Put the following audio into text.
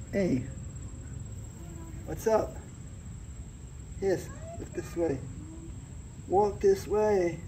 Hey, what's up? Yes, look this way. Walk this way.